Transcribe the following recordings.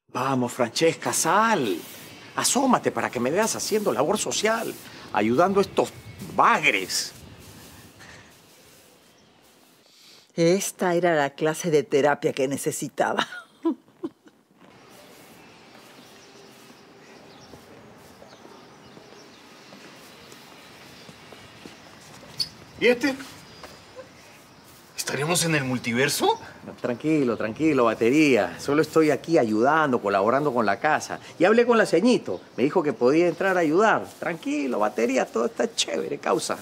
Vamos, Francesca, sal. Asómate para que me veas haciendo labor social, ayudando a estos bagres. Esta era la clase de terapia que necesitaba. ¿Y este? ¿Estaremos en el multiverso? Tranquilo, tranquilo, batería. Solo estoy aquí ayudando, colaborando con la casa. Y hablé con la ceñito. Me dijo que podía entrar a ayudar. Tranquilo, batería, todo está chévere, causa.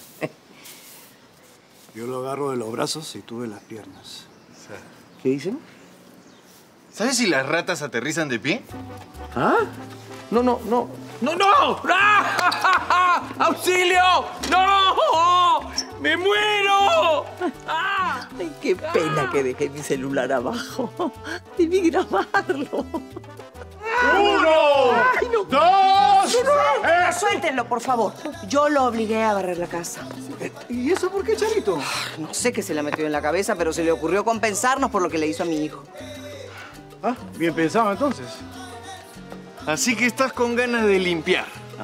Yo lo agarro de los brazos y tú de las piernas. ¿Qué dicen? ¿Sabes si las ratas aterrizan de pie? ¿Ah? No. ¡No! ¡No! ¡Auxilio! ¡No! ¡Me muero! ¡Ah! Ay, qué pena que dejé mi celular abajo. Debí grabarlo. ¡Uno! Ay, no. ¡Dos! Suéltenlo, por favor. Yo lo obligué a barrer la casa. ¿Y eso por qué, Charito? No sé qué se le metió en la cabeza, pero se le ocurrió compensarnos por lo que le hizo a mi hijo. Ah, bien pensado entonces. Así que estás con ganas de limpiar.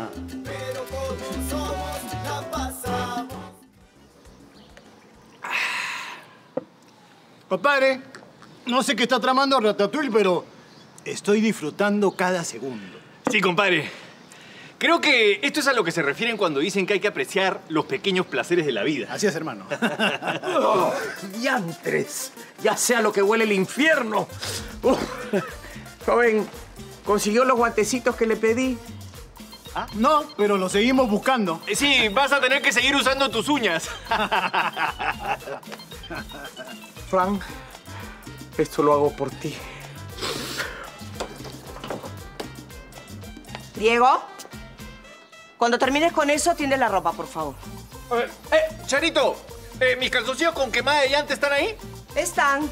Compadre, no sé qué está tramando Ratatouille, pero estoy disfrutando cada segundo. Sí, compadre. Creo que esto es a lo que se refieren cuando dicen que hay que apreciar los pequeños placeres de la vida. Así es, hermano. ¡Oh, diantres! Ya sea lo que huele el infierno. Joven, ¿consiguió los guantecitos que le pedí? ¿Ah? No, pero lo seguimos buscando. Sí, vas a tener que seguir usando tus uñas. Frank, esto lo hago por ti. Diego, cuando termines con eso, tiende la ropa, por favor. Charito, ¿mis calzoncillos con quemada de llanta están ahí? Están.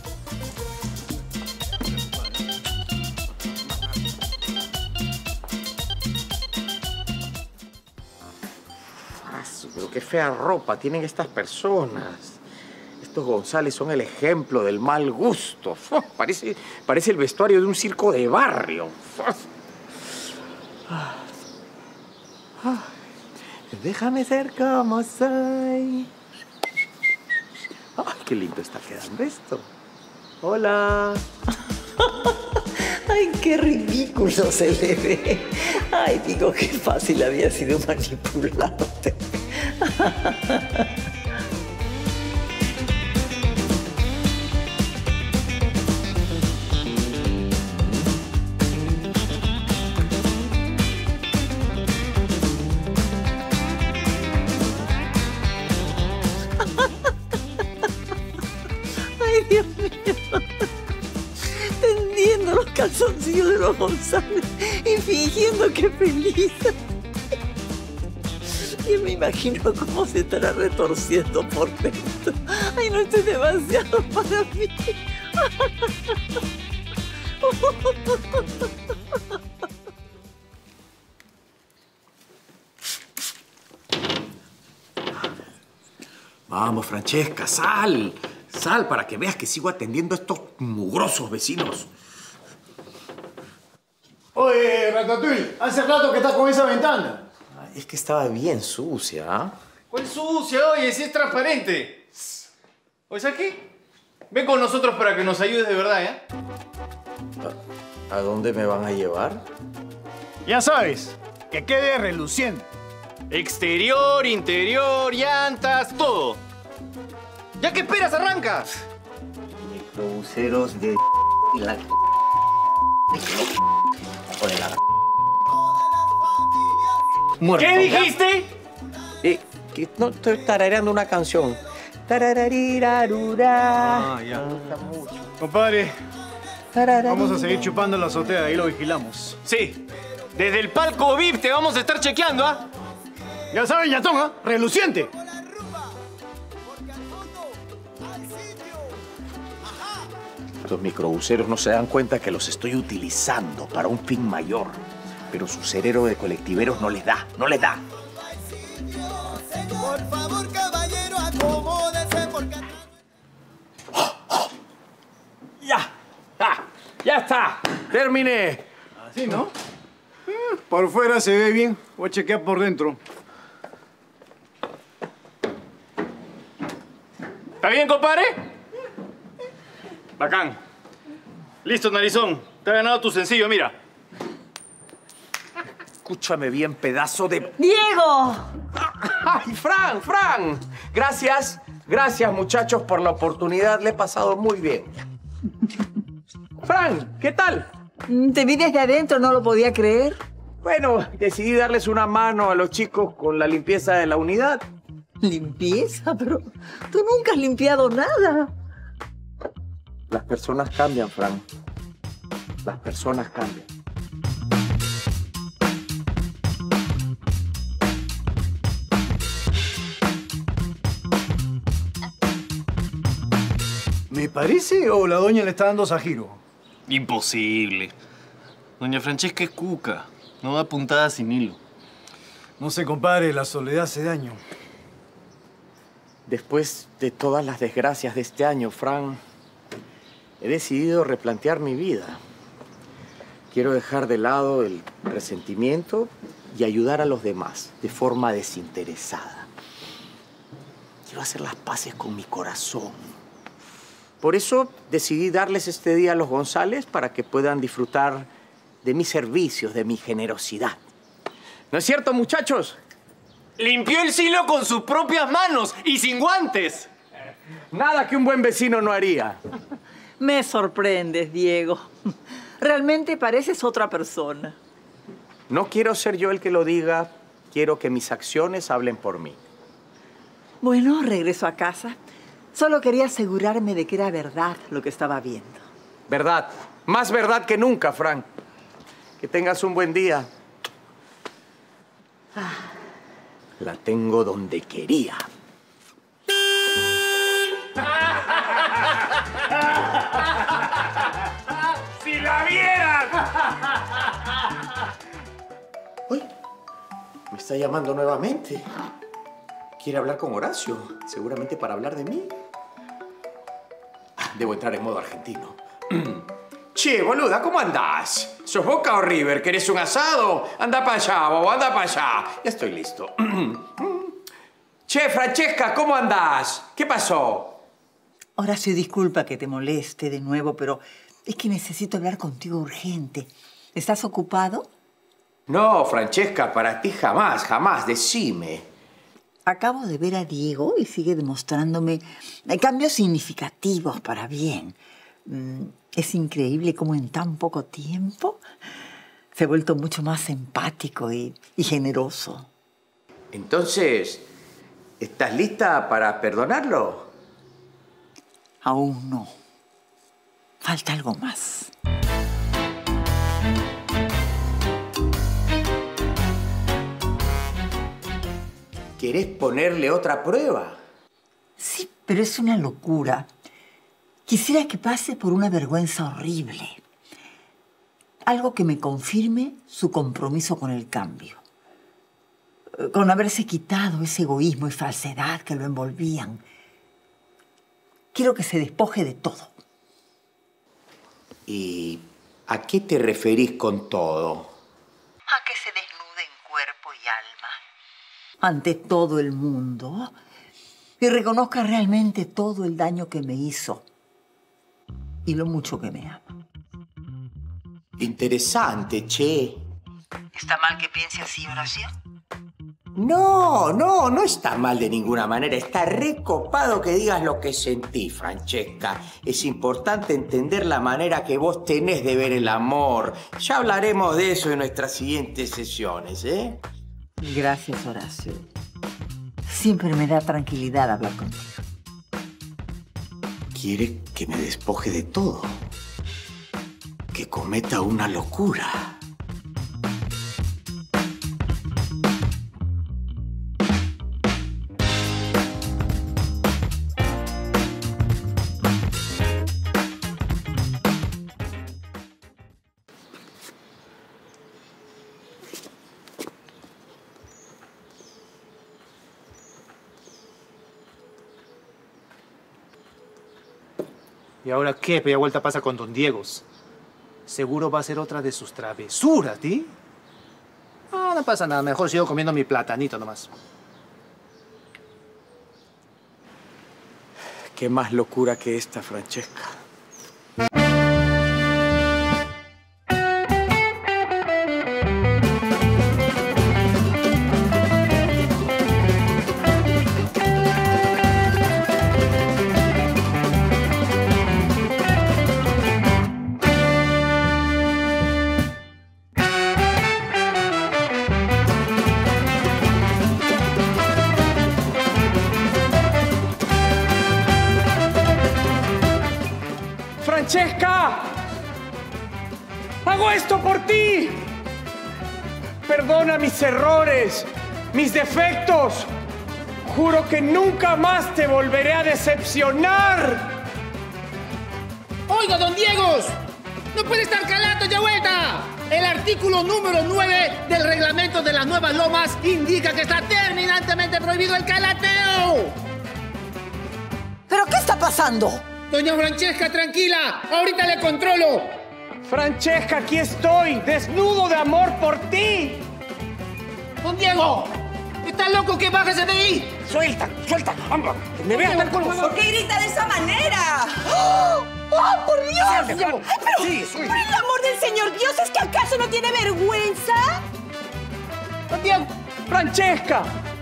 Pero qué fea ropa tienen estas personas. Estos González son el ejemplo del mal gusto. Parece el vestuario de un circo de barrio. Déjame ser como soy. Ay, qué lindo está quedando esto. Hola. Ay, qué ridículo se le ve. Ay, digo, qué fácil había sido manipularte. Ay, Dios mío. Tendiendo los calzoncillos de los González y fingiendo que feliz. Y me imagino cómo se estará retorciendo por dentro. Ay, no, esto es demasiado para mí. Vamos, Francesca, sal. Sal para que veas que sigo atendiendo a estos mugrosos vecinos. Oye, Ratatouille, hace rato que estás con esa ventana. Es que estaba bien sucia, ¿ah? ¿Cuál sucia? Oye, si es transparente. Oye, ¿sabes qué? Ven con nosotros para que nos ayudes de verdad, ¿eh? ¿A dónde me van a llevar? Ya sabes, que quede reluciente. Exterior, interior, llantas, todo. ¿Ya qué esperas? ¡Arranca! Microbuseros de la... Muerto. ¿Qué dijiste? Que no estoy tarareando una canción. Tarararirarura. Ya. Me gusta mucho. Compadre, vamos a seguir chupando en la azotea, ahí lo vigilamos. Sí. Desde el palco VIP te vamos a estar chequeando, ¿ah? Ya saben, Yatón, ¿ah? Reluciente. Los microbuseros no se dan cuenta que los estoy utilizando para un fin mayor. Pero su cerebro de colectiveros no les da, no les da. Por favor, caballero, acomódese porque... ¡Ya! ¡Ya! ¡Ya está! Terminé. Así, ¿no? Por fuera se ve bien. Voy a chequear por dentro. ¿Está bien, compadre? Bacán. Listo, narizón. Te ha ganado tu sencillo, mira. Escúchame bien, pedazo de... ¡Diego! ¡Ay, Fran, Fran! Gracias, gracias, muchachos, por la oportunidad. Le he pasado muy bien. Fran, ¿qué tal? Te vi desde adentro, no lo podía creer. Bueno, decidí darles una mano a los chicos con la limpieza de la unidad. ¿Limpieza? Pero tú nunca has limpiado nada. Las personas cambian, Fran. Las personas cambian. ¿Me parece o la doña le está dando Sajiro? Imposible. Doña Francesca es cuca. No da puntada sin hilo. No sé, compadre, la soledad hace daño. Después de todas las desgracias de este año, Fran, he decidido replantear mi vida. Quiero dejar de lado el resentimiento y ayudar a los demás de forma desinteresada. Quiero hacer las paces con mi corazón. Por eso decidí darles este día a los González para que puedan disfrutar de mis servicios, de mi generosidad. ¿No es cierto, muchachos? Limpió el silo con sus propias manos y sin guantes. Nada que un buen vecino no haría. Me sorprendes, Diego. Realmente pareces otra persona. No quiero ser yo el que lo diga, quiero que mis acciones hablen por mí. Bueno, regreso a casa. Solo quería asegurarme de que era verdad lo que estaba viendo. Verdad, más verdad que nunca, Fran. Que tengas un buen día. La tengo donde quería. ¡Si la vieran! Uy, me está llamando nuevamente. Quiere hablar con Horacio, seguramente para hablar de mí. Debo entrar en modo argentino. Che, boluda, ¿cómo andás? ¿Sos Boca o River? ¿Querés un asado? Anda para allá, bobo, anda para allá. Ya estoy listo. Che, Francesca, ¿cómo andás? ¿Qué pasó? Horacio, disculpa que te moleste de nuevo, pero es que necesito hablar contigo urgente. ¿Estás ocupado? No, Francesca, para ti jamás, jamás, decime. Acabo de ver a Diego y sigue demostrándome cambios significativos para bien. Es increíble cómo en tan poco tiempo se ha vuelto mucho más empático y generoso. Entonces, ¿estás lista para perdonarlo? Aún no. Falta algo más. ¿Querés ponerle otra prueba? Sí, pero es una locura. Quisiera que pase por una vergüenza horrible. Algo que me confirme su compromiso con el cambio. Con haberse quitado ese egoísmo y falsedad que lo envolvían. Quiero que se despoje de todo. ¿Y a qué te referís con todo? A que se desnude en cuerpo y alma. Ante todo el mundo. Y reconozca realmente todo el daño que me hizo. Y lo mucho que me ama. Interesante, che. ¿Está mal que piense así, Horacio? No está mal de ninguna manera. Está recopado que digas lo que sentís, Francesca. Es importante entender la manera que vos tenés de ver el amor. Ya hablaremos de eso en nuestras siguientes sesiones, ¿eh? Gracias, Horacio. Siempre me da tranquilidad hablar contigo. Quiere que me despoje de todo. Que cometa una locura. ¿Y ahora qué? Media vuelta pasa con Don Diegos. Seguro va a ser otra de sus travesuras, ¿sí? No pasa nada. Mejor sigo comiendo mi platanito nomás. Qué más locura que esta, Francesca. ¡Francesca! ¡Hago esto por ti! Perdona mis errores, mis defectos. Juro que nunca más te volveré a decepcionar. ¡Oiga, don Diego! ¡No puede estar calato ya vuelta! El artículo número 9 del reglamento de las Nuevas Lomas indica que está terminantemente prohibido el calateo. ¿Pero qué está pasando? Doña Francesca, tranquila. Ahorita le controlo. Francesca, aquí estoy, desnudo de amor por ti. Don Diego, ¿está loco que bájese de ahí? Suelta, suelta. Me voy a estar con los ¿Por qué grita de esa manera? ¡Oh, por Dios! Diego. Pero, Sí, soy. por el amor del Señor Dios, ¿es que acaso no tiene vergüenza? Don Diego. Francesca.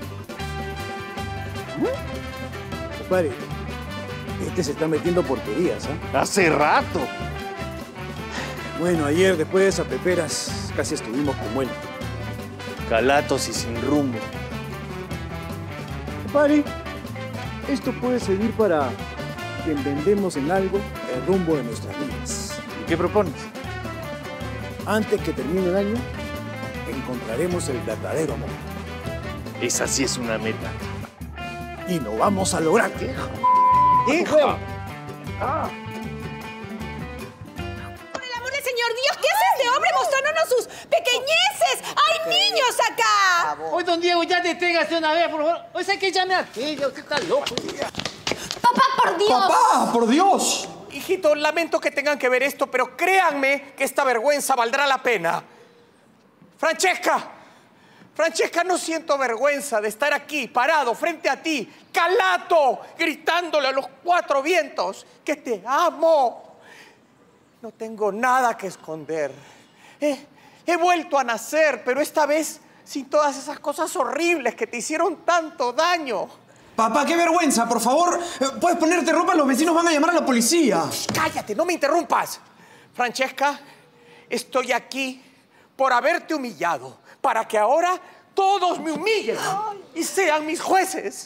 Compadre, este se está metiendo porquerías, ¿ah? Hace rato. Bueno, ayer después de esas peperas casi estuvimos como él. Calatos y sin rumbo. Compadre, esto puede servir para que entendemos en algo el rumbo de nuestras vidas. ¿Y qué propones? Antes que termine el año, encontraremos el verdadero amor. Esa sí es una meta. Y lo vamos a lograr, vieja. ¡Hija! Por el amor del Señor Dios, ¿qué hace este hombre mostrándonos sus pequeñeces? ¡Hay niños acá! Oye, don Diego, ya deténgase una vez, por favor. Oye, ¿sabes qué? Llame a aquello, que está loco. ¡Papá, por Dios! ¡Papá, por Dios! Hijito, lamento que tengan que ver esto, pero créanme que esta vergüenza valdrá la pena. Francesca, Francesca, no siento vergüenza de estar aquí, parado, frente a ti, calato, gritándole a los cuatro vientos que te amo. No tengo nada que esconder. He vuelto a nacer, pero esta vez sin todas esas cosas horribles que te hicieron tanto daño. Papá, qué vergüenza, por favor. Puedes ponerte ropa, los vecinos van a llamar a la policía. Cállate, no me interrumpas. Francesca, estoy aquí por haberte humillado, para que ahora todos me humillen y sean mis jueces.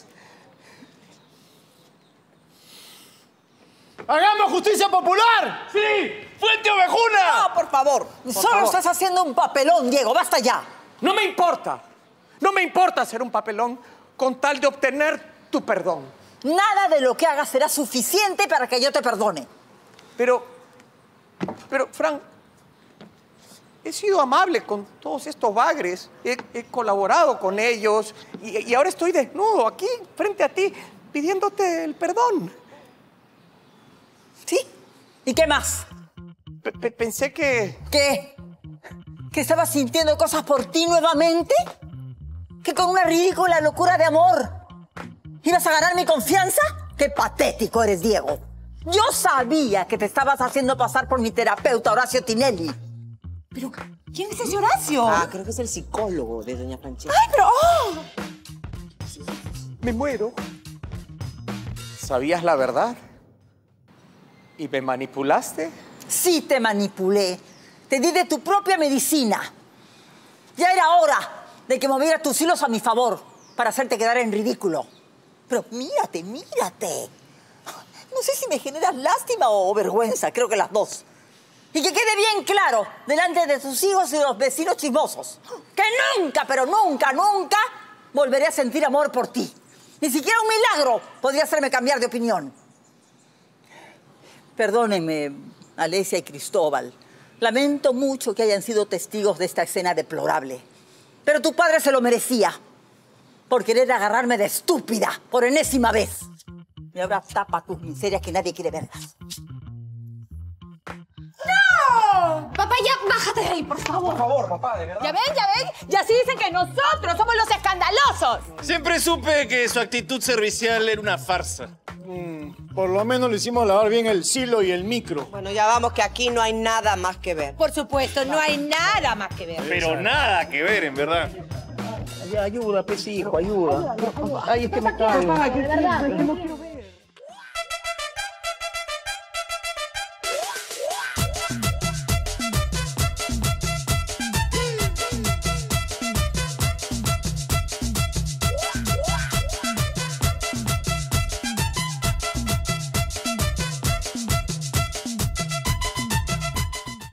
¡Hagamos justicia popular! ¡Sí! ¡Fuente Ovejuna! No, por favor. Solo estás haciendo un papelón, Diego. Basta ya. No me importa. No me importa hacer un papelón con tal de obtener tu perdón. Nada de lo que hagas será suficiente para que yo te perdone. Pero, Fran, he sido amable con todos estos bagres. He colaborado con ellos y ahora estoy desnudo aquí, frente a ti, pidiéndote el perdón. ¿Sí? ¿Y qué más? Pensé que... ¿Qué? ¿Que estabas sintiendo cosas por ti nuevamente? ¿Que con una ridícula locura de amor ibas a ganar mi confianza? ¡Qué patético eres, Diego! Yo sabía que te estabas haciendo pasar por mi terapeuta, Horacio Tinelli. ¿Pero quién es ese Horacio? Creo que es el psicólogo de doña Francesca. ¡Ay, pero... Me muero. ¿Sabías la verdad? ¿Y me manipulaste? Sí te manipulé. Te di de tu propia medicina. Ya era hora de que movieras tus hilos a mi favor para hacerte quedar en ridículo. Pero mírate, mírate. No sé si me generas lástima o vergüenza, creo que las dos. Y que quede bien claro delante de tus hijos y de los vecinos chismosos que nunca, pero nunca, nunca volveré a sentir amor por ti. Ni siquiera un milagro podría hacerme cambiar de opinión. Perdónenme, Alesia y Cristóbal. Lamento mucho que hayan sido testigos de esta escena deplorable. Pero tu padre se lo merecía por querer agarrarme de estúpida por enésima vez. Y ahora tapa tus miserias que nadie quiere verlas. ¡No! ahí, por favor. Por favor, papá, de verdad. ¿Ya ven? Ya sí dicen que nosotros somos los escandalosos. Siempre supe que su actitud servicial era una farsa. Por lo menos le hicimos lavar bien el silo y el micro. Bueno, ya vamos, que aquí no hay nada más que ver. Por supuesto, no hay nada más que ver. Pero nada que ver, en verdad. Ayuda, pez hijo, ayuda. Ay, es que me cae. De verdad, no quiero ver.